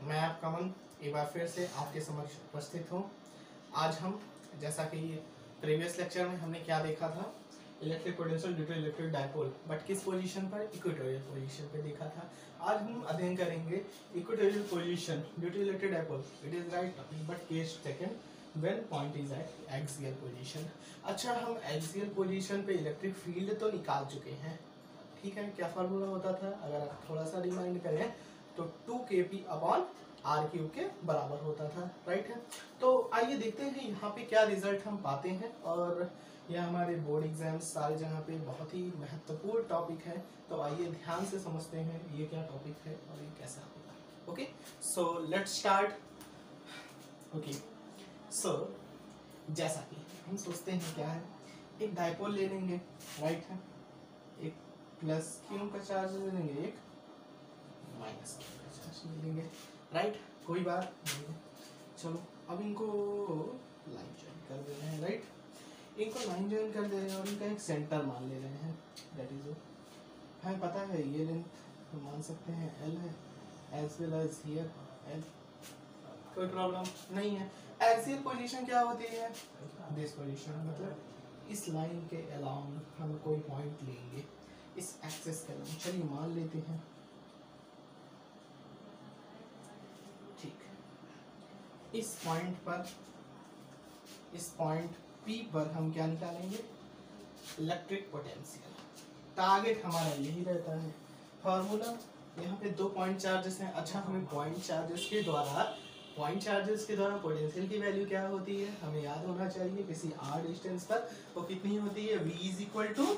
मैं आपका मन एक बार फिर से आपके समक्ष उपस्थित हूँ। आज हम, जैसा कि प्रीवियस लेक्चर में हमने क्या देखा था, electric potential due to electric dipole, but किस पोजीशन पर? इक्वेटोरियल पोजीशन पे देखा था। आज हम अध्ययन करेंगे equatorial position due to electric dipole. It is right, but case second when point is at axial position. अच्छा, हम एक्सियल पोजीशन पे इलेक्ट्रिक फील्ड तो निकाल चुके हैं, ठीक है। क्या फार्मूला होता था? अगर आप थोड़ा सा रिमाइंड करें तो 2kp/r³ के बराबर होता था, राइट है। तो आइए देखते हैं यहाँ पे क्या रिजल्ट हम पाते हैं। और यह हमारे बोर्ड एग्जाम सारे जगह पे बहुत ही महत्वपूर्ण टॉपिक है, तो आइए ध्यान से समझते हैं ये क्या टॉपिक है और ये कैसा होगा। Okay, so let's start. Okay, so जैसा कि हम सोचते हैं क्या है, एक डायपोल ले लेंगे, राइट है। एक प्लस क्यू का चार्ज ले लेंगे, एक माइनस क्यू का चार्ज ले लेंगे, राइट। कोई बात नहीं। चलो अब इनको लाइन ज्वाइन कर दे रहे हैं, राइट। इनको लाइन ज्वाइन कर दे रहे हैं और इनका एक सेंटर मान ले रहे हैं, दैट इज हमें पता है ये लेंथ तो मान सकते हैं एल है, as well as here L. कोई प्रॉब्लम नहीं है। एक्सियल पोजीशन क्या होती है? दिस पोजीशन, मतलब इस लाइन के अलाउंग हम कोई पॉइंट लेंगे, इस एक्सिस के अलाउंग। चलिए मान लेते हैं, ठीक। इस पॉइंट पर, इस पॉइंट P पर हम क्या निकालेंगे? Electric potential. टारगेट हमारा यही रहता है। फॉर्मूला, यहाँ पे 2 पॉइंट चार्जेस हैं। अच्छा, हमें पॉइंट चार्जेस के द्वारा पोटेंशियल की वैल्यू क्या होती है हमें याद होना चाहिए। किसी r डिस्टेंस पर वो कितनी होती है? V =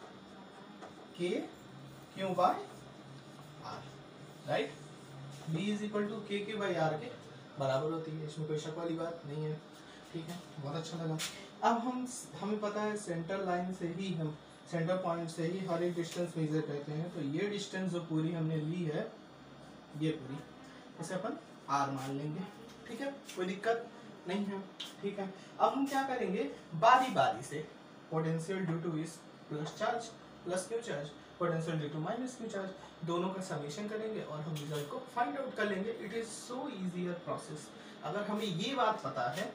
KQ/R, right. V = KQ/R के बराबर होती है, इसमें कोई शक वाली बात नहीं है, ठीक है। बहुत अच्छा लगा। अब हमें पता है सेंटर लाइन से ही, हम सेंटर पॉइंट से ही हर एक डिस्टेंस मेजर करते हैं। तो ये डिस्टेंस जो पूरी हमने ली है, ये पूरी, इसे अपन R मान लेंगे, ठीक है। कोई दिक्कत नहीं है, ठीक है। अब हम क्या करेंगे, बारी बारी से पोटेंशियल ड्यू टू इस plus charge plus Q charge, potential due to minus Q charge, दोनों का समेशन करेंगे और हम रिजल्ट को फाइंड आउट कर लेंगे। It is so easier process. अगर हमें ये बात पता है,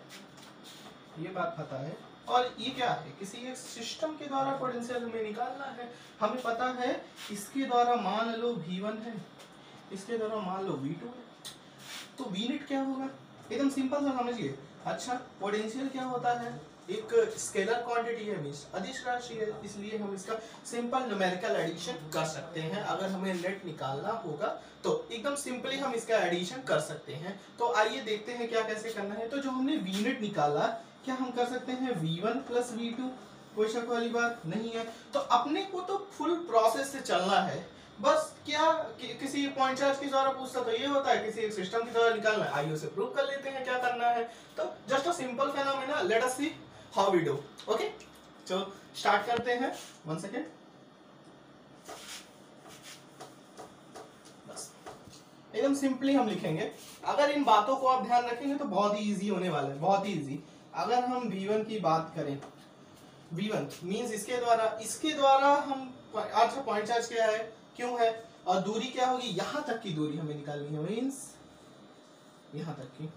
और ये क्या है, किसी एक सिस्टम के द्वारा पोटेंशियल हमें निकालना है। हमें पता है इसके द्वारा मान लो V1 है, इसके द्वारा मान लो V2 है, तो V नेट क्या होगा? एकदम सिंपल सा समझिए। अच्छा, पोटेंशियल क्या होता है? एक स्केलर क्वांटिटी है, मींस अदिश राशि है, इसलिए हम इसका सिंपल न्यूमेरिकल एडिशन कर सकते हैं। अगर हमें नेट निकालना होगा तो एकदम सिंपली हम इसका एडिशन कर सकते हैं। तो आइए देखते हैं क्या कैसे करना है। तो जो हमने V नेट निकाला, क्या हम कर सकते हैं V1 + V2? कोई शक वाली बात नहीं है। तो अपने को तो फुल प्रोसेस से चलना है। बस क्या किसी पॉइंट चार्ज के द्वारा पूछता तो ये होता है, किसी एक सिस्टम के द्वारा निकालना है। आइए उसे प्रूव कर लेते हैं क्या करना है। तो just a simple phenomena, let us see how we do. Okay, चलो स्टार्ट करते हैं। 1 सेकेंड, बस एकदम सिंपली हम लिखेंगे। अगर इन बातों को आप ध्यान रखेंगे तो बहुत ही इजी होने वाला है, बहुत ही इजी। अगर हम V1 की बात करें, V1 मींस इसके द्वारा हम, अच्छा पॉइंट चार्ज क्या है? क्यों है, और दूरी क्या होगी? यहां तक की दूरी हमें निकालनी है, मींस यहां तक की।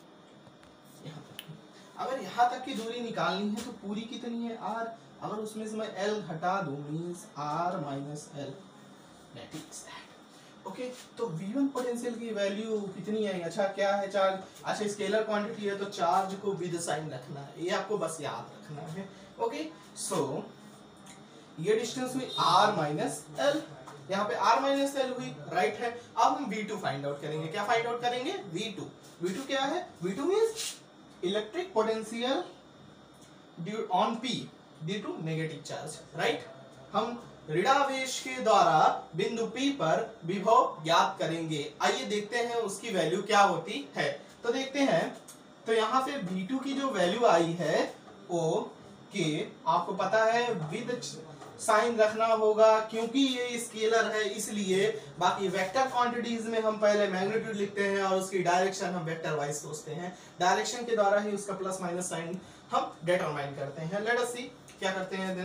अगर यहां तक की दूरी निकालनी है तो पूरी कितनी है? R। अगर उसमें से मैं L हटा दूं, means R - L, that is that. Okay, तो V1 पोटेंशियल की वैल्यू कितनी है? अच्छा, क्या है चार्ज? अच्छा, स्केलर क्वांटिटी है तो चार्ज को विद साइन रखना है, ये आपको बस याद रखना है। ओके, सो ये डिस्टेंस हुई R - L, यहाँ पे R - L हुई, राइट है। अब हम V2 फाइंड आउट करेंगे। क्या फाइंड आउट करेंगे? V2 क्या है? V2 means electric potential due on P due to negative charge, right. हम ऋणावेश के द्वारा बिंदु P पर विभव ज्ञात करेंगे। आइए देखते हैं उसकी वैल्यू क्या होती है। तो देखते हैं, तो यहाँ से V2 की जो वैल्यू आई है वो के, आपको पता है विद साइन रखना होगा क्योंकि ये स्केलर है, इसलिए। बाकी वेक्टर क्वांटिटीज में हम पहले मैग्नीट्यूड लिखते हैं और उसकी डायरेक्शन हम वेक्टर वाइज सोचते हैं। डायरेक्शन के द्वारा ही उसका प्लस माइनस साइन हम डिटरमाइन करते हैं। लेट अस सी क्या करते हैं देन।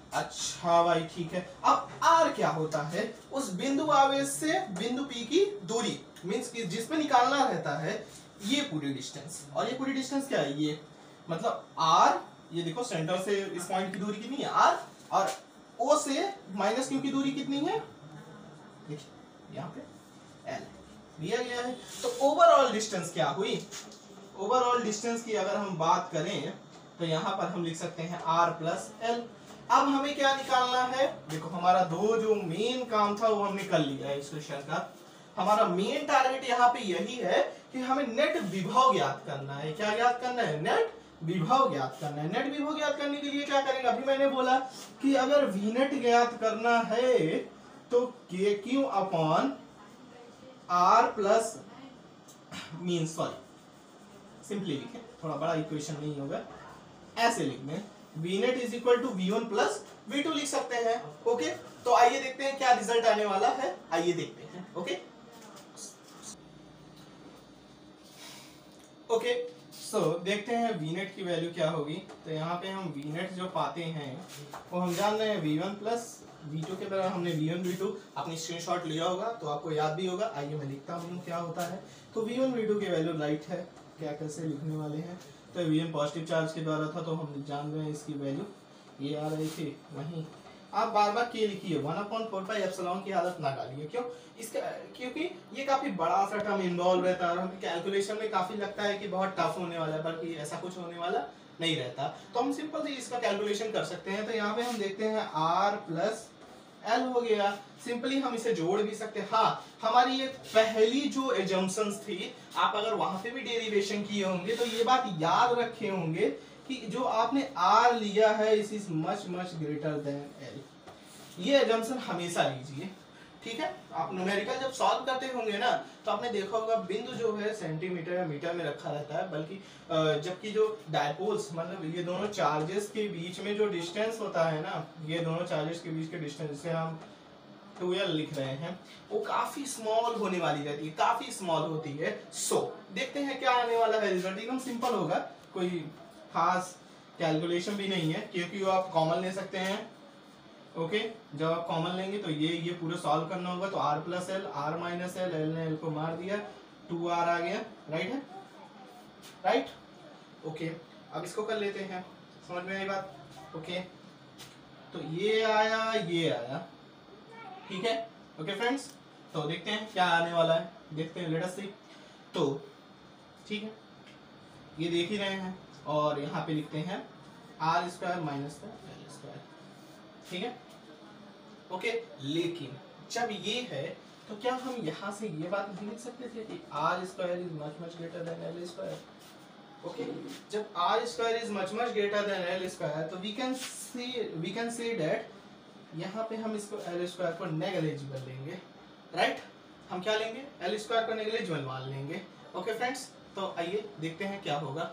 अच्छा भाई ठीक है। अब आर क्या होता है? उस बिंदु आवेश से बिंदु पी की दूरी, मींस कि जिसमें निकालना रहता है ये पूरी डिस्टेंस, और ये पूरी डिस्टेंस क्या है? ये मतलब आर, ये देखो सेंटर से इस पॉइंट की दूरी कितनी है आर, और ओ से माइनस क्यू की दूरी कितनी है? देखिए यहाँ पे एल दिया गया है। तो ओवरऑल डिस्टेंस क्या हुई? ओवरऑल डिस्टेंस की अगर हम बात करें तो यहाँ पर हम लिख सकते हैं आर प्लस एल। अब हमें क्या निकालना है? देखो हमारा दो जो मेन काम था वो हमने कर लिया है इस क्वेश्चन का। हमारा मेन टारगेट यहाँ पे यही है कि हमें नेट विभव ज्ञात करना है। क्या ज्ञात करना है? नेट विभव ज्ञात करना है। नेट विभव ज्ञात करने के लिए क्या करेंगे? अभी मैंने बोला कि अगर वी नेट ज्ञात करना है तो K Q upon R plus mean, sorry simply लिखें, थोड़ा बड़ा इक्वेशन नहीं होगा, ऐसे लिखने V net is equal to V one plus V two लिख सकते हैं। ओके, तो आइए देखते हैं क्या रिजल्ट आने वाला है। आइए देखते हैं। ओके ओके सो देखते हैं वी नेट की वैल्यू क्या होगी। तो यहाँ पे हम वी नेट जो पाते हैं वो हम जान रहे हैं V one plus V two के तरह। हमने वी वन वी टू अपनी स्क्रीनशॉट लिया होगा तो आपको याद भी होगा। आइए मैं लिखता हूँ क्या होता है। तो वी वन वी टू की वैल्यू राइट है, क्या कैसे लिखने वाले हैं? तो वी वन पॉजिटिव चार्ज के द्वारा था तो हम जान रहे हैं इसकी वैल्यू ये आ रही थी। वहीं आप बार बार के लिखिए, 1/4 एप्सिलॉन की हालत ना डालिए। क्यों? इसका क्योंकि ये काफी बड़ा सा टर्म इन्वॉल्व रहता है और हमें कैलकुलेशन में काफी लगता है कि बहुत टफ होने वाला है, बल्कि ऐसा कुछ होने वाला नहीं रहता। तो हम सिंपल से इसका कैलकुलेशन कर सकते हैं। तो यहाँ पे हम देखते हैं आर प्लस एल हो गया। सिंपली हम इसे जोड़ भी सकते हैं। हाँ, हमारी ये पहली जो एजम्पशंस थी, आप अगर वहां पे भी डेरिवेशन किए होंगे तो ये बात याद रखे होंगे कि जो आपने आर लिया है इस is much much greater than L. ये एजम्पशन हमेशा लीजिए, ठीक है? आप न्यूमेरिकल जब सॉल्व करते होंगे ना तो आपने देखा होगा बिंदु जो है सेंटीमीटर या मीटर में रखा रहता है, बल्कि जबकि जो डायपोल्स मतलब ये दोनों चार्जेस के बीच में जो डिस्टेंस होता है ना, ये दोनों चार्जेस के बीच के डिस्टेंस जिसे हम 2l लिख रहे हैं, वो काफी स्मॉल होने वाली रहती है, काफी स्मॉल होती है। सो देखते हैं क्या आने वाला है रिजल्ट। एकदम सिंपल होगा, कोई खास कैलकुलेशन भी नहीं है, क्योंकि वो आप कॉमन ले सकते हैं। ओके, जब आप कॉमन लेंगे तो ये पूरा सॉल्व करना होगा। तो r plus L, R minus L, L ने एल को मार दिया, 2r आ गया। राइट है? राइट? ओके, अब इसको कर लेते हैं। समझ में आई बात? ओके, तो ये आया, ये आया, ठीक है? ओके फ्रेंड्स, तो देखते हैं क्या आने वाला है, देखते हैं, लेट अस सी। तो ठीक है, ये देख ही रहे हैं और यहाँ पे लिखते हैं R square minus L square, ठीक है? ओके, लेकिन जब ये है तो क्या हम यहाँ से ये बात नहीं लिख सकते थे कि R square is much much greater than L square? Okay, जब R square is much much greater than L square तो वी कैन से दैट यहाँ पे हम इसको एल स्क्वायर को नेग्लिजिबल लेंगे। राइट? हम क्या लेंगे? एल स्क्वायर को नेग्लिजिबल मान लेंगे। ओके फ्रेंड्स, तो आइए देखते हैं क्या होगा।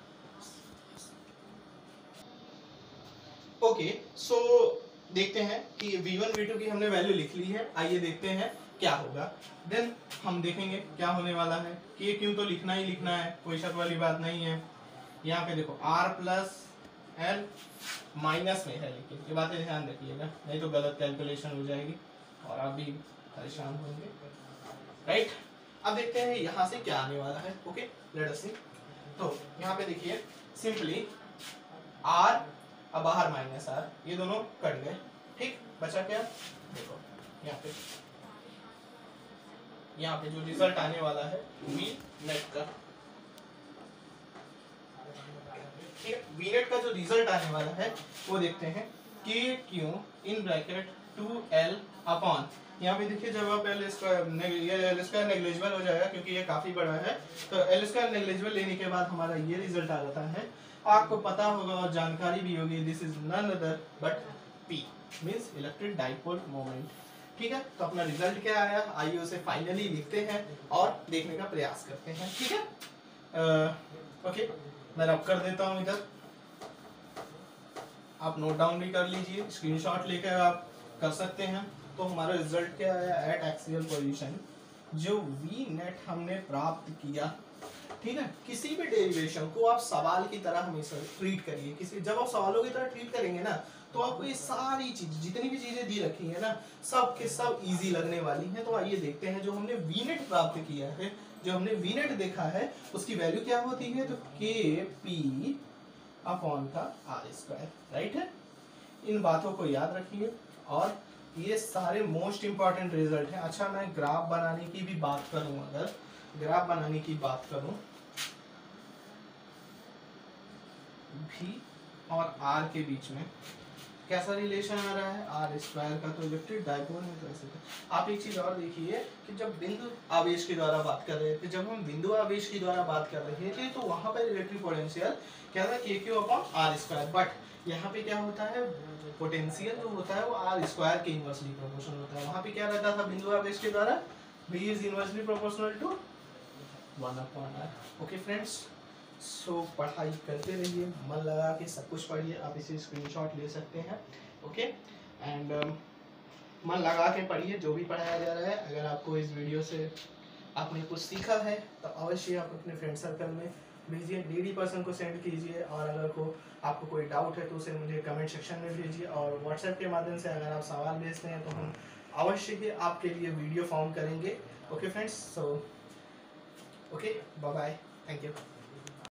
ओके, सो देखते हैं कि v1 v2 की हमने वैल्यू लिख ली है। आइए देखते हैं क्या होगा। देन हम देखेंगे क्या होने वाला है। कि क्यों तो लिखना ही लिखना है, कोई शक वाली बात नहीं है। यहाँ पे देखो r प्लस एल माइनस में है, लेकिन ये बातें ध्यान रखिएगा, नहीं तो गलत कैलकुलेशन हो जाएगी और आप भी परेशान होंगे। राइट? अब देखते हैं यहाँ से क्या आने वाला है। Okay, let us see. तो यहाँ पे देखिए सिंपली r अब बाहर माइनस आर, ये दोनों कट गए, ठीक? बचा क्या? देखो यहाँ पे जो रिजल्ट आने वाला है वी नेट का, ठीक है? वी नेट का जो रिजल्ट आने वाला है वो देखते हैं कि Q in bracket 2l upon, यहाँ पे देखिए जब आप एल स्क्वायर नेग्लिजिबल हो जाएगा क्योंकि ये काफी बड़ा है, तो एल स्क्वायर नेग्लिजिबल लेने के बाद हमारा ये रिजल्ट आ जाता है। आपको पता होगा और जानकारी भी होगी, this is none other but P means electric dipole moment. ठीक है, तो अपना रिजल्ट क्या आया, आइए उसे फाइनली लिखते हैं और देखने का प्रयास करते हैं। ठीक है, ओके, मैं रब कर देता हूँ इधर, आप नोट डाउन भी कर लीजिए, स्क्रीनशॉट लेकर आप कर सकते हैं। तो हमारा रिजल्ट क्या आया, एट एक्सियल पोजीशन जो वी नेट हमने प्राप्त किया। ठीक है, किसी भी डेरिवेशन को आप सवाल की तरह हमेशा ट्रीट करिए। किसी जब आप सवालों की तरह ट्रीट करेंगे ना तो आपको ये सारी चीज जितनी भी चीजें दी रखी है ना, सब के सब इजी लगने वाली हैं। तो आइए देखते हैं जो हमने वीनेट प्राप्त किया है, जो हमने वीनेट देखा है उसकी वैल्यू क्या होती है। तो के पी अपॉन का आर स्क्वायर, राइट है। इन बातों को याद रखिए और ये सारे मोस्ट इंपॉर्टेंट रिजल्ट हैं। अच्छा, मैं ग्राफ बनाने की भी बात करूं, अगर ग्राफ बनाने की बात करूं भी और आर के बीच में कैसा रिलेशन आ रहा है, आर स्क्वायर का तो इलेक्ट्रिक डायपोल है। तो ऐसे आप एक चीज और देखिए कि जब बिंदु आवेश के द्वारा बात कर रहे थे, जब हम बिंदु आवेश के द्वारा बात कर रहे थे तो वहां पर इलेक्ट्रिक पोटेंशियल क्या था, K Q upon R square. But यहाँ पे क्या होता है, पोटेंशियल जो होता है वो आर स्क्वायर के इनवर्सली प्रोपोर्शनल होता है। वहां पे क्या रहता था बिंदु आवेश के द्वारा, v is inversely proportional to 1/r। Okay friends, so पढ़ाई करते रहिए, मन लगा के सब कुछ पढ़िए। आप इसे स्क्रीनशॉट ले सकते हैं, ओके। एंड मन लगा के पढ़िए जो भी पढ़ाया जा रहा है। अगर आपको इस वीडियो से आपने कुछ सीखा है तो अवश्य आप अपने फ्रेंड सर्कल में भेजिए, डीडी पर्सन को सेंड कीजिए। और अगर आपको कोई डाउट है तो उसे मुझे कमेंट सेक्शन में भेजिए। और व्हाट्सएप के माध्यम से अगर आप सवाल भेजते हैं तो हम अवश्य ही आपके लिए वीडियो फॉर्म करेंगे। Okay friends, so okay, bye bye, thank you.